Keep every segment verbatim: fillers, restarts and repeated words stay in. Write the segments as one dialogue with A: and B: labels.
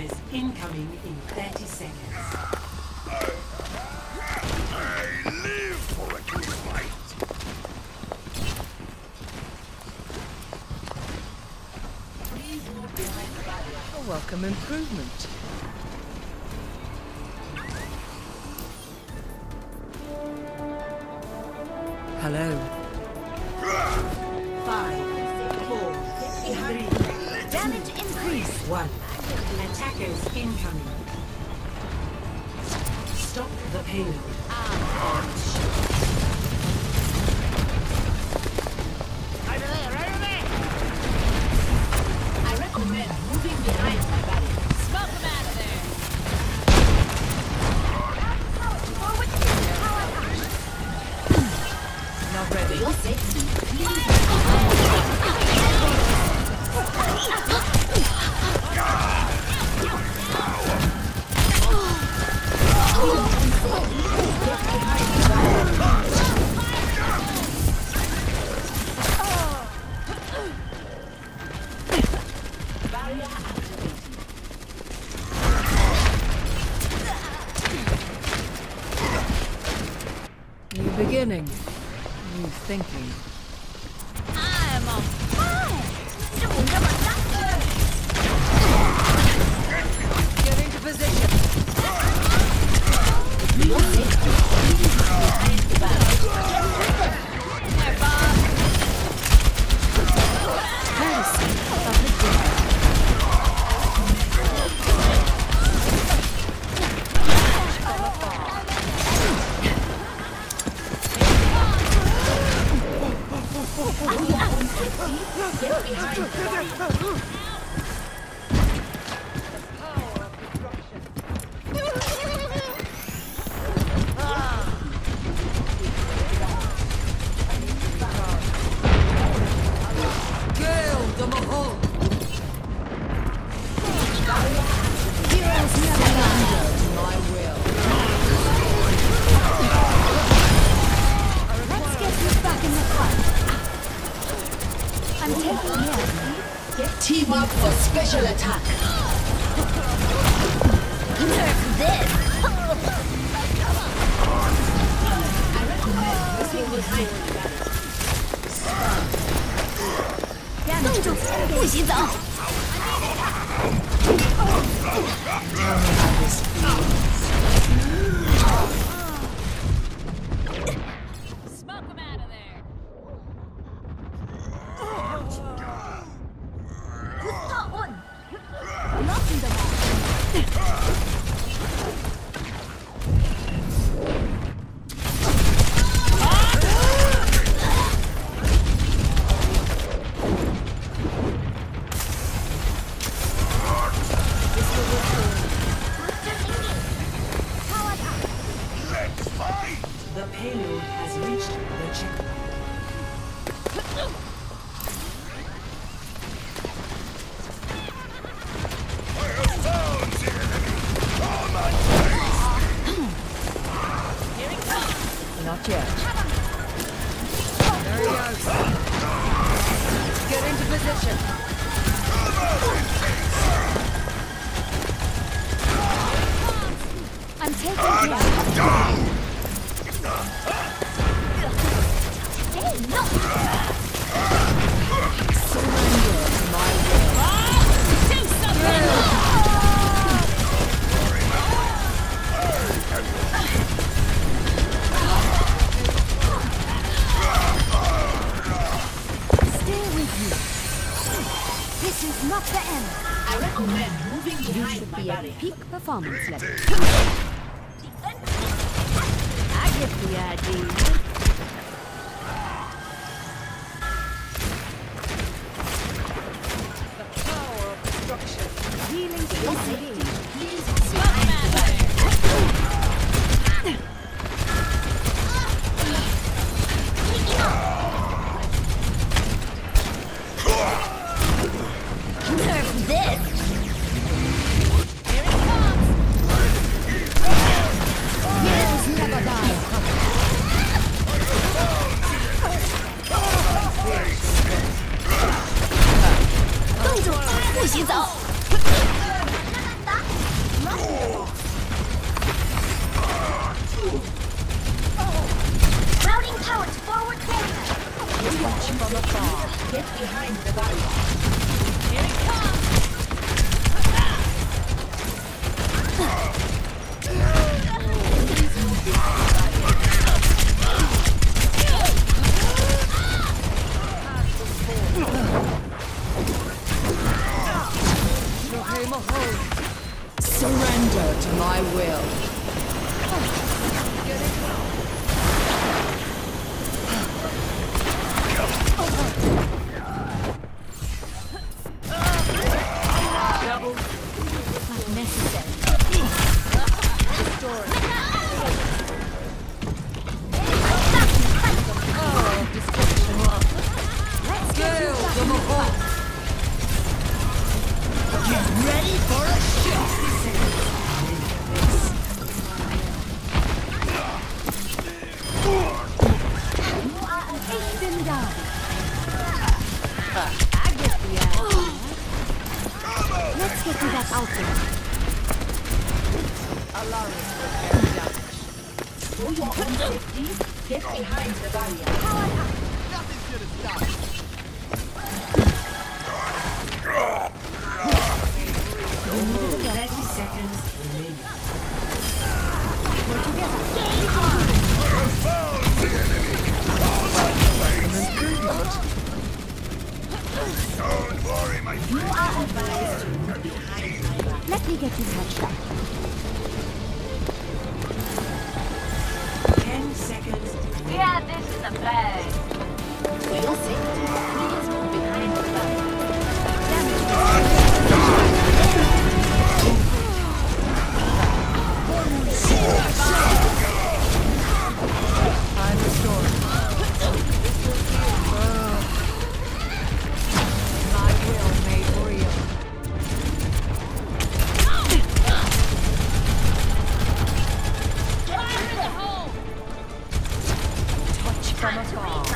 A: Attackers incoming in thirty seconds.
B: I live for a good fight.
C: A welcome improvement. Hello.
A: Five, four, three,
D: Damage increase.
A: one. Attackers incoming. Stop the payload.
D: Over there, over there. I recommend moving behind my barrier. Smoke them out of there. Forward to the power.
C: Not ready.
D: Your safety, please.
C: New beginning. New thinking.
D: I'm on fire.
C: Get into position.
D: Your safety, please behind the barrier. There, Bob.
C: Courtesy of the dead.
D: Get behind the barrier.
C: Gale the Mahal.
D: Heroes never die.
C: My will.
D: Let's get you back in the fight. I'm taking care.
A: Team up for special attack.
D: Nerf this.
A: I recommend moving behind my barrier.
D: 冻住，不许走。 Smoke them out of there. Put on. Knocking them out.
B: Let's fight!
A: The payload has reached the checkpoint.
B: I have found the enemy! On my face!
D: Here it comes.
C: Not yet. There he goes. Get into position.
D: I'm taking care. Hey, no!
C: Surrender to my will.
D: Do something! Stay with you. This is not the end.
A: I recommend moving
D: You
A: behind
D: should
A: my
D: be at
A: barrier.
D: peak performance level. I get the idea.
C: The power of destruction.
D: Healing to your safety.
A: Please behind the barrier.
D: Nerf this! Here it comes! Heroes never die. 动住，不许走！
A: Routing power to forward barrier. Watch from afar. Get behind the barrier.
D: Here it comes!
C: Surrender to my will.
A: Not necessary. Let's get you back. Get ready for a shot. You are an ace in down. I get the idea. Let's get to that outfit.
C: Alaris will carry damage.
A: For your own safety, get behind the barrier. Power up.
B: Nothing's gonna stop us.
A: thirty seconds remaining.
B: Found the enemy. Don't worry, my
A: You
B: friend.
A: are advised to move behind the barrier. Let me get you touched up. Ten seconds.
D: Yeah, this is a bag.
A: For your safety, please move behind the barrier.
C: I'm restored. My will made real. Touch from afar.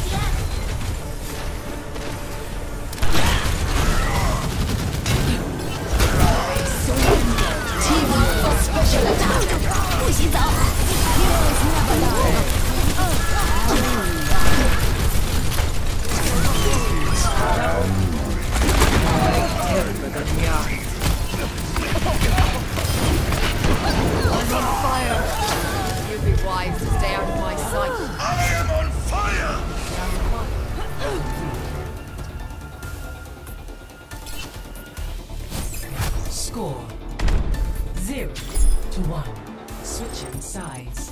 A: Team up for special attack. 不洗澡 Heroes never die.
C: I'm on fire. You'd be wise to stay out of my sight.
B: I am on fire.
E: Score zero to one. Switching sides.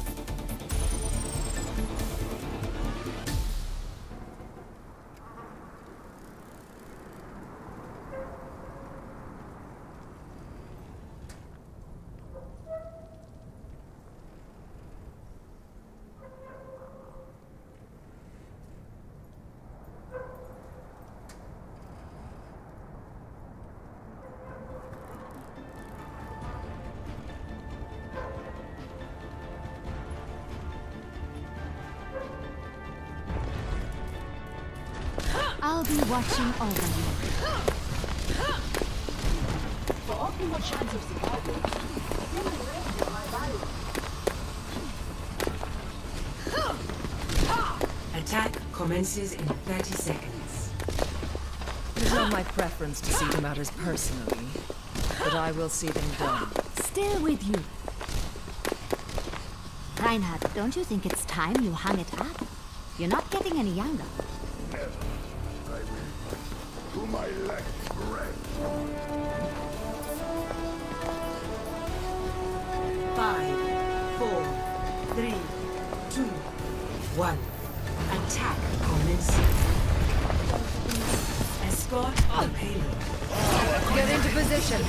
A: I'll be watching over you. For optimal chance of survival, bring the rest of my barrier.
E: Attack commences in thirty seconds.
C: It is not my preference to see the matters personally, but I will see them done.
A: Still with you. Reinhard, don't you think it's time you hung it up? You're not getting any younger.
B: Never. I will. To my left breath.
E: Five, four, three, two, one. Attack commencing. Escort the payload.
C: Get into position.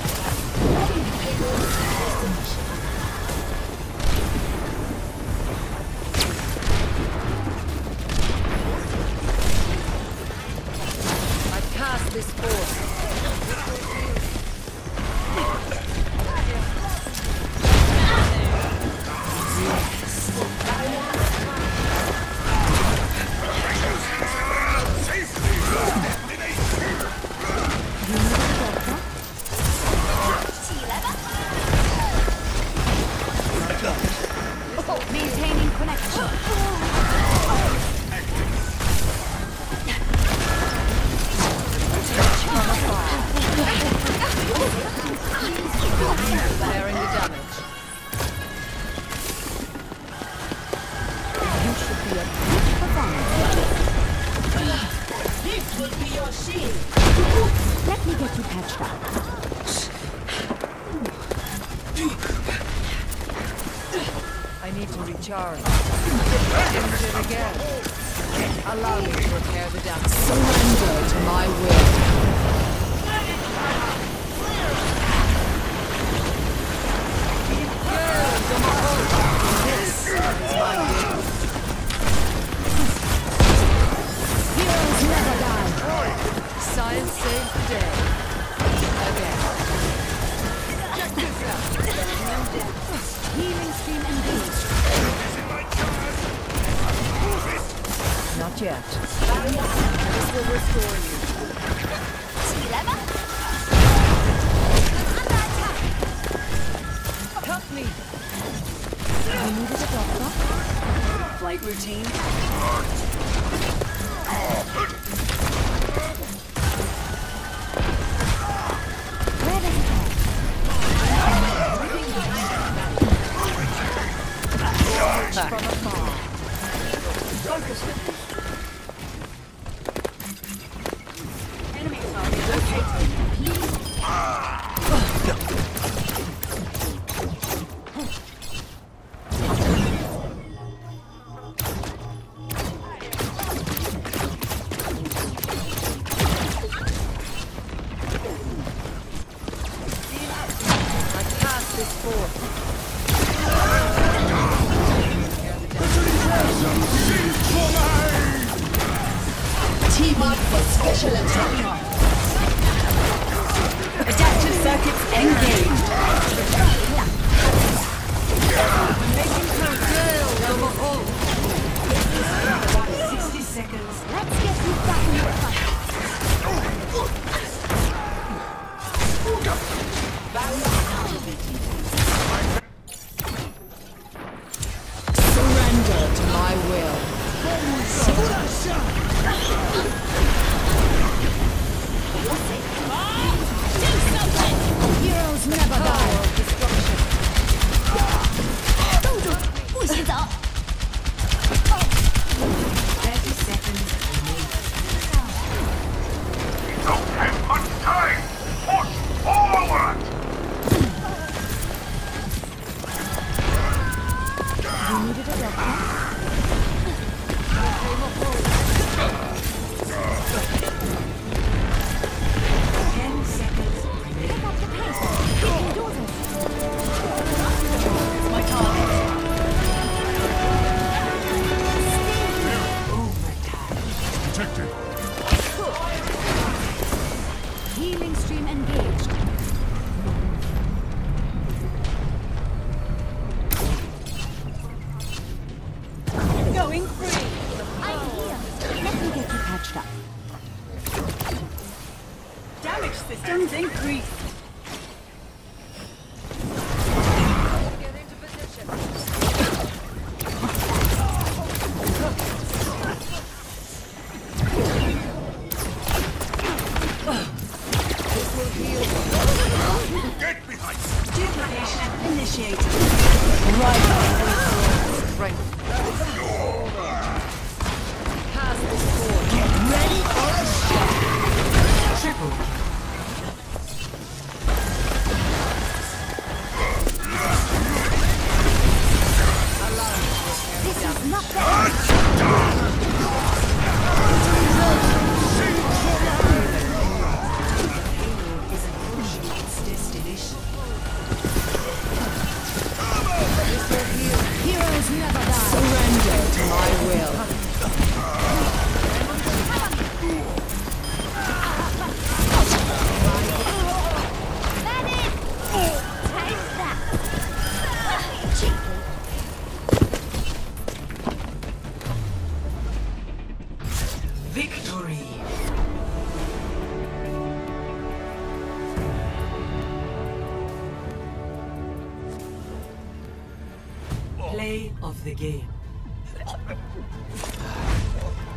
C: I cast this force.
A: gepatcht ab.
C: I need to recharge. Injured again. Allow me to repair the damage. Surrender to my will. This is my will.
A: Heroes never die.
C: Science saves the day. Again.
A: Healing stream engaged.
C: Not yet. This will restore you. Help me!
A: You needed a doctor?
E: Flight routine.
A: Where does it go?
C: From afar.
D: Enemy target located.
C: I pass this forth.
A: Team up for special attack.
E: Adaptive circuits engaged. sixty seconds.
A: Let's get you back in the fight.
C: Surrender to my will.
A: Heroes never die. 冻住，不许走。
E: thirty seconds remaining.
B: Don't have much time! Push forward!
A: You needed a doctor?
E: Ten seconds remaining.
A: Pick up the pace. You can do this.
E: My target. Overtime.
B: Detected.
A: Healing stream engaged.
E: Going free.
A: I'm here. Let me get you patched up.
E: Damage systems increased.
C: Get into position. This will heal.
B: Get behind!
E: Duplication initiated.
C: Strength. Pass this forth. Get ready for a shot.
E: Triple.
A: This is not the
E: Payload is approaching its destination.
A: heroes never die.
C: Surrender to my will.
A: That is. Take that. Cheeky.
E: Victory. Play of the game.